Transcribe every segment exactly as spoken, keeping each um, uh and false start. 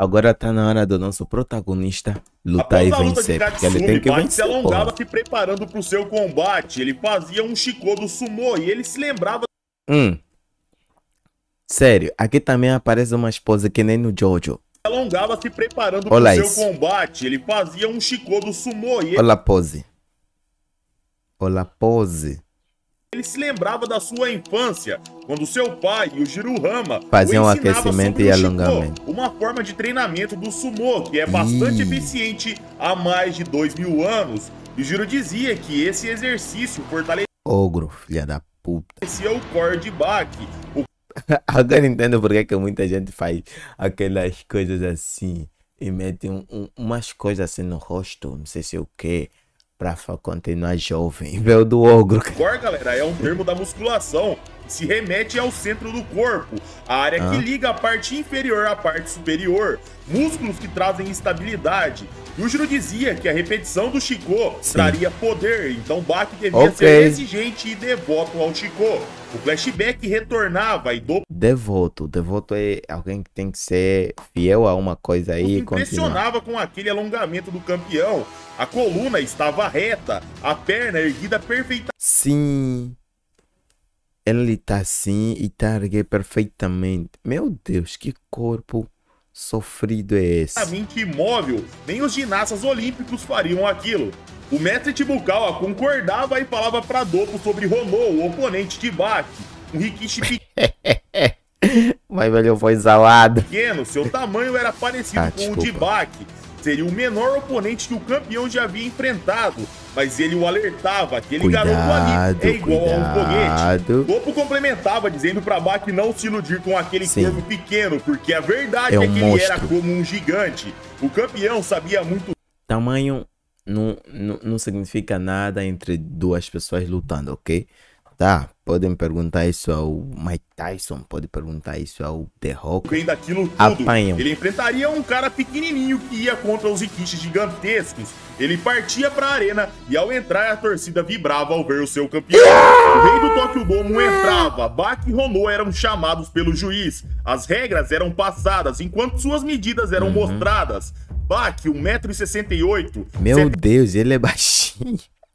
Agora tá na hora do nosso protagonista lutar Após e a luta de vencer, porque ele tem Katsumi, que Baki se vencer, alongava porra. se preparando para o seu combate. Ele fazia um Shiko do Sumo e ele se lembrava... Hum. Sério, aqui também aparece uma esposa que nem no Jojo. alongava se preparando para o Olha seu isso. combate. Ele fazia um Shiko do Sumo e ele... Olha a pose. Olha a pose. Ele se lembrava da sua infância, quando seu pai e o Jiruhama Faziam o um ensinava aquecimento sobre e o Shiko, alongamento. uma forma de treinamento do sumo que é bastante Ih. eficiente há mais de dois mil anos. E o Jiro dizia que esse exercício fortalecia Ogro, filha da puta. o core de Baki. O Agora entendo porque que muita gente faz aquelas coisas assim e mete um, um, umas coisas assim no rosto, não sei se é o que, pra fa- continuar jovem. Veio do ogro. core, galera, é um termo da musculação que se remete ao centro do corpo, a área Ah. que liga a parte inferior à parte superior, músculos que trazem estabilidade. E o Jiro dizia que a repetição do Shiko Sim. traria poder, então Baki devia Ok. ser exigente e devoto ao Shiko. O flashback retornava e do Devoto. Devoto é alguém que tem que ser fiel a uma coisa aí e continuar. impressionava com aquele alongamento do campeão. A coluna estava reta, a perna erguida perfeitamente. Sim. Ele tá assim e tá erguendo perfeitamente. Meu Deus, que corpo sofrido é esse? Imóvel, nem os ginastas olímpicos fariam aquilo. O mestre Chibukawa concordava e falava para Doppo sobre Rono, o oponente de Baki. Um Rikishi Mas velho, foi salado. pequeno, seu tamanho era parecido Ah, com o de desculpa. Baki. Seria o menor oponente que o campeão já havia enfrentado, mas ele o alertava, aquele garoto ali Cuidado, é igual a um foguete. cuidado. Doppo complementava, dizendo para Baki não se iludir com aquele Sim. corpo pequeno, porque a verdade É é, um que ele era monstro. como um gigante. O campeão sabia muito Tamanho não, não, não significa nada entre duas pessoas lutando, ok? Tá, podem perguntar isso ao Mike Tyson, pode perguntar isso ao The Rock. bem daquilo tudo. Apanham. Ele enfrentaria um cara pequenininho que ia contra os Rikishis gigantescos. Ele partia pra arena e ao entrar a torcida vibrava ao ver o seu campeão. O rei do Tokyo Dome entrava, Baki e Rono eram chamados pelo juiz. As regras eram passadas enquanto suas medidas eram mostradas. Baki, um metro e sessenta e oito, Meu Deus, ele é baixinho.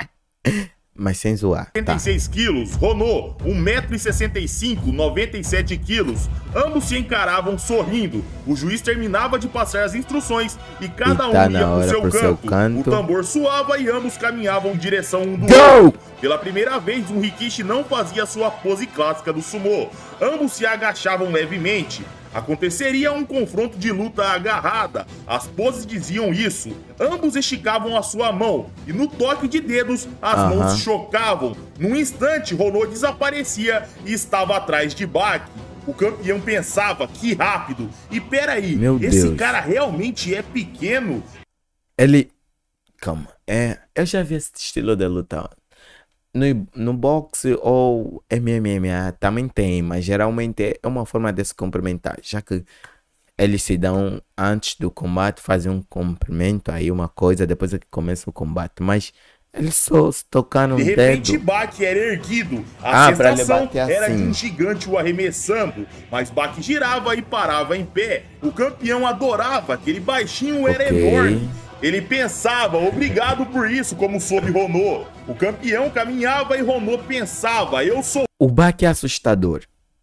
Mas sem zoar, setenta tá? e seis quilos, Rono, um metro e sessenta e cinco, noventa e sete quilos. Ambos se encaravam sorrindo. O juiz terminava de passar as instruções e cada E um tá ia na pro hora seu pro canto. seu canto. O tambor suava e ambos caminhavam em direção um do Go! outro. Pela primeira vez, um Rikishi não fazia sua pose clássica do sumô. Ambos se agachavam levemente. Aconteceria um confronto de luta agarrada. As poses diziam isso. Ambos esticavam a sua mão e no toque de dedos as Aham. mãos chocavam. Num instante, Rono desaparecia e estava atrás de Baki. O campeão pensava, que rápido. E peraí, Meu esse Deus. cara realmente é pequeno? Ele. Calma. É, eu já vi esse estilo de luta. No, no boxe ou M M A também tem, mas geralmente é uma forma de se cumprimentar, já que eles se dão antes do combate, fazem um cumprimento, aí uma coisa, depois é que começa o combate. Mas eles só se tocaram De no repente, dedo. Baki era erguido. A Ah, pra ele sensação bater era de assim. um gigante o arremessando. Mas Baki girava e parava em pé. O campeão adorava, aquele baixinho era Ok. enorme. Ele pensava, obrigado por isso, como soube Rono. O campeão caminhava e Rono pensava, eu sou O Baki é assustador.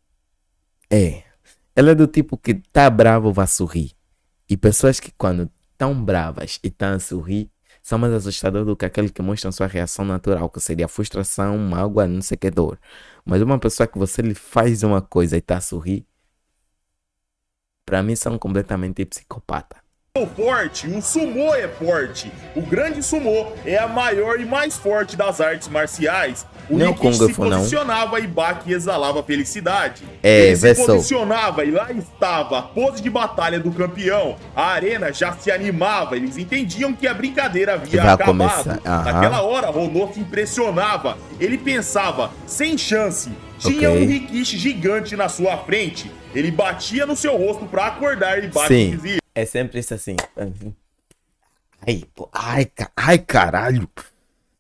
É. Ela é do tipo que tá bravo, vai sorrir. E pessoas que quando estão bravas e estão a sorrir são mais assustadoras do que aquele que mostram sua reação natural, que seria frustração, mágoa, não sei que dor. Mas uma pessoa que você lhe faz uma coisa e tá a sorrir, pra mim são completamente psicopata. forte, o sumô é forte. O grande sumô é a maior e mais forte das artes marciais. O Não é o Rikishi Kung se Fu, não. posicionava e Baki exalava felicidade. É, Ele se vê só. posicionava e lá estava a pose de batalha do campeão. A arena já se animava, eles entendiam que a brincadeira havia Vai acabado. começar, aham. Naquela hora, Rono se impressionava. Ele pensava, sem chance. Tinha Ok. um Rikishi gigante na sua frente. Ele batia no seu rosto para acordar e Baki Sim, dizia: é sempre isso assim. Ai, pô, ai, ca- ai, caralho.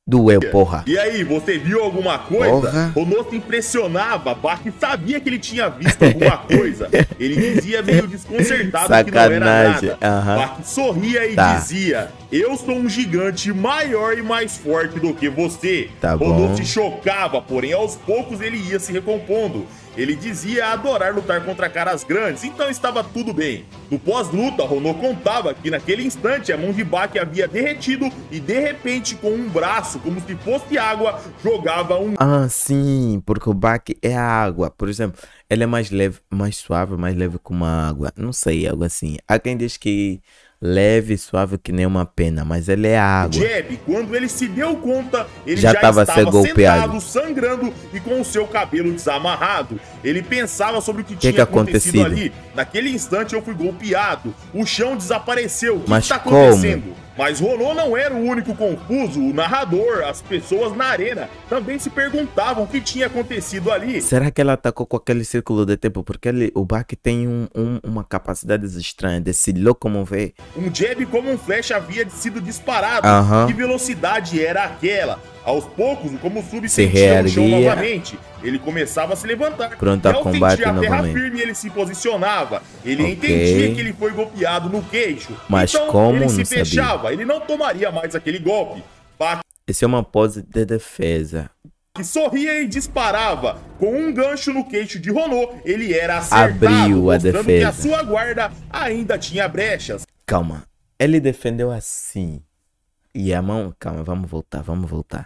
Doeu, porra. E aí, você viu alguma coisa? Porra. Ronô se impressionava, Bach sabia que ele tinha visto alguma coisa. Ele dizia meio desconcertado Sacanagem. que não era nada. Uhum. Bach sorria e Tá. dizia: eu sou um gigante maior e mais forte do que você. Tá Ronô bom. se chocava, porém aos poucos ele ia se recompondo. Ele dizia adorar lutar contra caras grandes, então estava tudo bem. No pós-luta, Ronô contava que naquele instante a mão de Bach havia derretido e de repente com um braço, como se fosse água, jogava um... Ah, sim, porque o Bach é a água. Por exemplo, ele é mais leve, mais suave, mais leve que uma água. Não sei, algo assim. Há quem diz que leve e suave que nem uma pena, mas ele é água. Jeb, quando ele se deu conta, ele Já já, tava estava sendo golpeado. sentado, sangrando e com o seu cabelo desamarrado. Ele pensava sobre o que, Que tinha que acontecido acontecido? ali. Naquele instante eu fui golpeado, o chão desapareceu, o que Mas está como? acontecendo? Mas Ronô não era o único confuso, o narrador, as pessoas na arena também se perguntavam o que tinha acontecido ali. Será que ela atacou com aquele círculo de tempo? Porque ele, o Bach tem um, um- uma capacidade estranha de se locomover. Um jab como um flash havia sido disparado. Aham. Que velocidade era aquela? Aos poucos, como o sub Se sentia no chão reerguia. novamente, ele começava a se levantar. Pronto e a ao combate sentir a terra novamente. firme, ele se posicionava. Ele Ok. entendia que ele foi golpeado no queixo. Mas então, como? ele se Não sabia. fechava. Ele não tomaria mais aquele golpe. Bach Essa é uma pose de defesa. que sorria e disparava. Com um gancho no queixo de Ronô, ele era acertado, Abriu a mostrando que a defesa. sua guarda ainda tinha brechas. Calma. Ele defendeu assim. E a mão... Calma, vamos voltar, vamos voltar.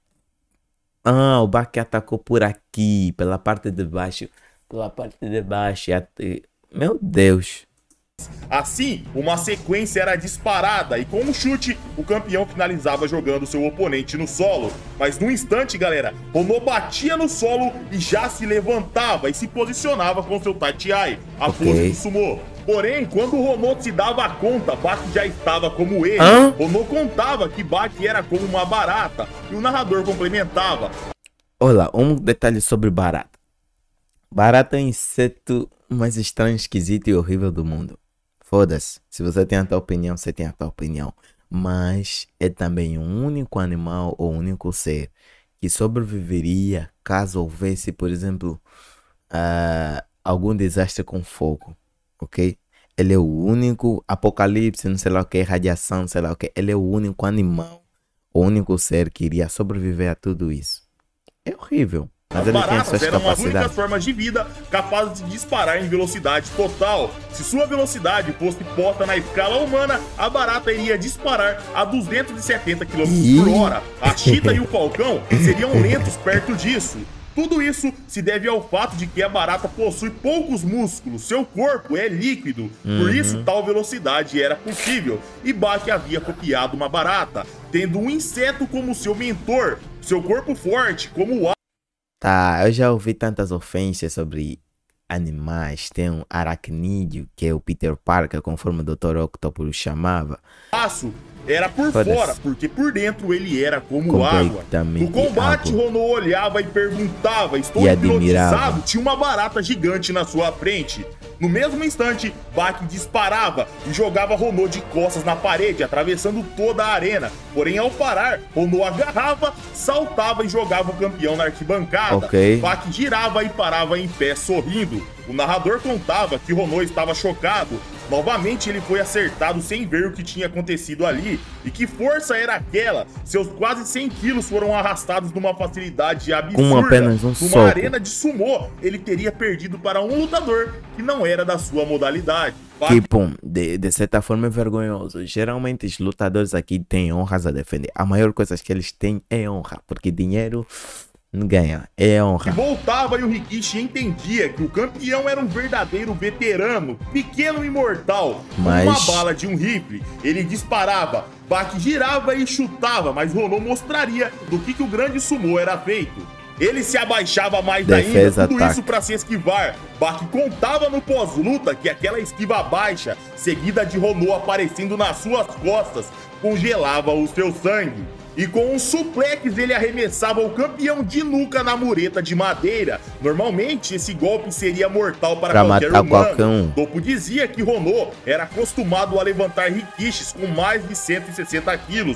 Ah, o Bach atacou por aqui, pela parte de baixo. Pela parte de baixo. e até- Meu Deus. Assim, uma sequência era disparada e com um chute, o campeão finalizava jogando seu oponente no solo. Mas no instante, galera, Ronô batia no solo e já se levantava e se posicionava com seu Tatiai, a Ok. pose do sumô. Porém, quando o Ronô se dava conta, Bach já estava como ele. Hã? Ronô contava que Bach era como uma barata e o narrador complementava. Olha, um detalhe sobre barata. Barata é o inseto mais estranho, esquisito e horrível do mundo. Foda-se. Se você tem a tua opinião, você tem a tua opinião. Mas é também o único animal ou único ser que sobreviveria caso houvesse, por exemplo, ah, algum desastre com fogo. Ok? Ele é o único apocalipse, não sei lá o que, radiação, sei lá o que. Ele é o único animal, o único ser que iria sobreviver a tudo isso. É horrível, mas As ele tem as baratas suas eram as únicas capacidades. formas de vida capazes de disparar em velocidade total. Se sua velocidade fosse posta na escala humana, a barata iria disparar a duzentos e setenta quilômetros por hora. A chita e o falcão seriam lentos perto disso. Tudo isso se deve ao fato de que a barata possui poucos músculos, seu corpo é líquido, por isso tal velocidade era possível. E Bach havia copiado uma barata, tendo um inseto como seu mentor, seu corpo forte como o Tá, eu já ouvi tantas ofensas sobre animais. Tem um aracnídeo, que é o Peter Parker, conforme o doutor Octopus o chamava. aço era por Foda-se. fora, porque por dentro ele era como água. Completamente No combate, água. Ronô olhava e perguntava: estou E hipnotizado? admirava. Tinha uma barata gigante na sua frente. No mesmo instante, Bach disparava e jogava Ronô de costas na parede, atravessando toda a arena. Porém, ao parar, Ronô agarrava, saltava e jogava o campeão na arquibancada. Ok. Bach girava e parava em pé, sorrindo. O narrador contava que Ronô estava chocado. Novamente ele foi acertado sem ver o que tinha acontecido ali. E que força era aquela? Seus quase cem quilos foram arrastados numa facilidade absurda. Com apenas um Numa soco. arena de sumô, ele teria perdido para um lutador que não era da sua modalidade. Que, pum, de, de certa forma é vergonhoso. Geralmente os lutadores aqui têm honras a defender. A maior coisa que eles têm é honra, porque dinheiro não ganha, é Que honra. voltava e o Rikishi entendia que o campeão era um verdadeiro veterano, pequeno e mortal, com Mas- uma bala de um rifle. Ele disparava, Bach girava e chutava, mas Ronô mostraria do que, que o grande sumô era feito. Ele se abaixava mais Defesa, ainda, tudo ataque. isso para se esquivar. Bach contava no pós-luta que aquela esquiva baixa, seguida de Ronô aparecendo nas suas costas, congelava o seu sangue. E com um suplex ele arremessava o campeão de nuca na mureta de madeira. Normalmente esse golpe seria mortal para Pra qualquer matar humano. qualquer um. Topo dizia que Ronô era acostumado a levantar rikishis com mais de cento e sessenta quilos.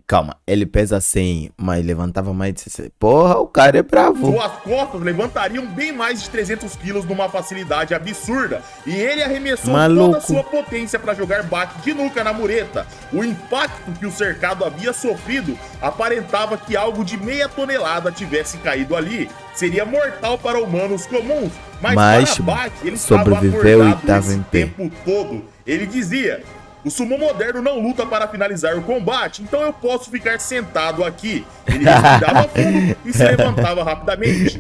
Calma, ele pesa cem, mas levantava mais de sessenta. Porra, o cara é bravo. Suas costas levantariam bem mais de trezentos quilos numa facilidade absurda. E ele arremessou Maluco. toda a sua potência para jogar Bach de nuca na mureta. O impacto que o cercado havia sofrido aparentava que algo de meia tonelada tivesse caído ali. Seria mortal para humanos comuns. Mas, Mas para Bach, ele sobreviveu estava e estava esse em pé. tempo todo. Ele dizia: o sumo moderno não luta para finalizar o combate, então eu posso ficar sentado aqui. Ele respirava fundo e se levantava rapidamente.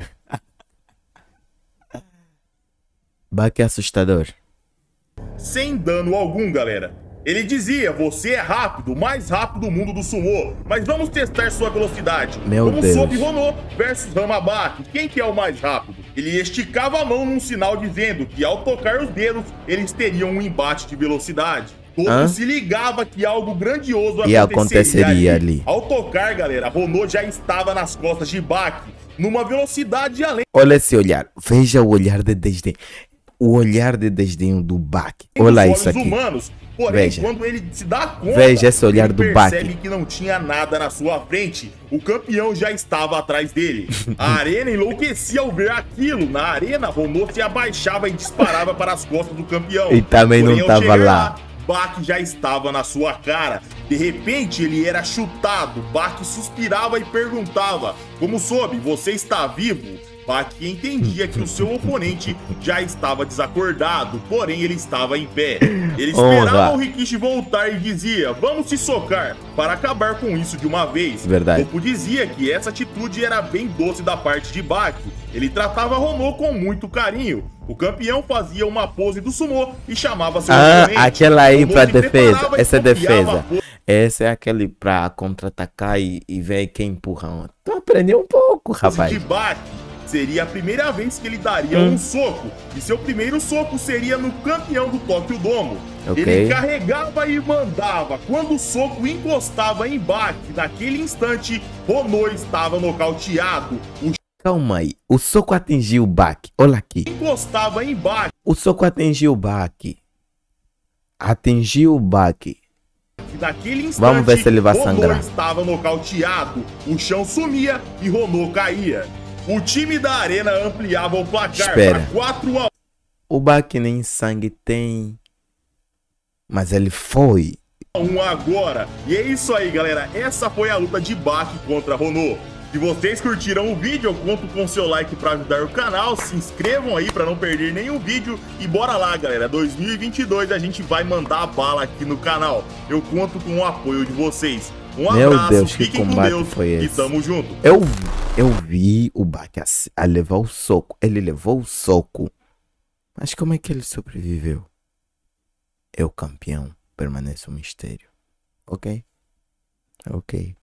Bach é assustador. Sem dano algum, galera. Ele dizia: você é rápido, o mais rápido do mundo do sumô, mas vamos testar sua velocidade. Meu Como Deus. soube Ronô versus Ramabaki, quem que é o mais rápido? Ele esticava a mão num sinal dizendo que ao tocar os dedos, eles teriam um embate de velocidade. Todo Hã? se ligava que algo grandioso E aconteceria, aconteceria ali. ali. Ao tocar, galera, Ronô já estava nas costas de Bach, numa velocidade além Olha esse olhar. Veja o olhar de desdém. O olhar de desdém do Bach. dos Olha olhos isso aqui. humanos. Porém, Veja. quando ele se dá conta, Veja esse olhar ele do percebe Bach. que não tinha nada na sua frente. O campeão já estava atrás dele. A arena enlouquecia ao ver aquilo. Na arena, Ronô se abaixava e disparava para as costas do campeão. E também não Porém, ao tava chegar lá. Bach já estava na sua cara. De repente, ele era chutado. Bach suspirava e perguntava: como soube, você está vivo? Bach entendia que o seu oponente já estava desacordado, porém ele estava em pé. Ele esperava Honra. o Rikishi voltar e dizia: vamos se socar, para acabar com isso de uma vez. Verdade. Topo dizia que essa atitude era bem doce da parte de Bach. Ele tratava Ronô com muito carinho. O campeão fazia uma pose do sumô e chamava seu Ah, oponente. aquela aí Ronô pra se defesa. preparava e Essa é copiava a defesa. pose. Esse é aquele pra contra-atacar e, e ver quem empurra. Tu aprendeu um pouco, rapaz. de Bach. Seria a primeira vez que ele daria Hum. um soco, e seu primeiro soco seria no campeão do Tokyo Dome. Ok. Ele carregava e mandava. Quando o soco encostava em Bach, naquele instante, Ronô estava nocauteado. O Calma aí. O soco atingiu o Bach. Olha aqui. encostava em Bach, O soco atingiu o Bach. Atingiu o Bach. naquele instante, Vamos ver se ele vai Ronô sangrar. estava nocauteado. O chão sumia e Ronô caía. O time da arena ampliava o placar Espera. para quatro a O Bach nem sangue tem. Mas ele foi. um agora. E é isso aí, galera. Essa foi a luta de Bach contra Ronô. Se vocês curtiram o vídeo, eu conto com seu like para ajudar o canal. Se inscrevam aí para não perder nenhum vídeo. E bora lá, galera. dois mil e vinte e dois a gente vai mandar a bala aqui no canal. Eu conto com o apoio de vocês. Um Meu abraço, Deus, que fiquem com combate Deus foi e esse? tamo junto. Eu, eu vi o Bach a, a levar o soco. Ele levou o soco. Mas como é que ele sobreviveu? É o campeão. Permanece um mistério. Ok? Ok.